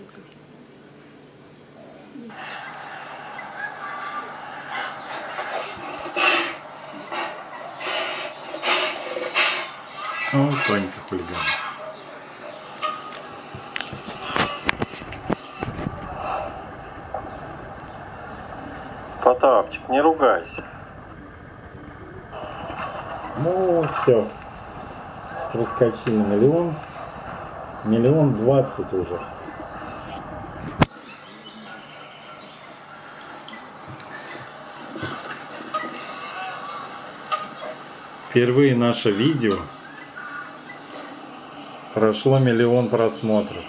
О, Тонька хулиган. Потапчик, не ругайся. Ну все, проскочили миллион, 1 020 000 уже. Впервые наше видео прошло 1 000 000 просмотров.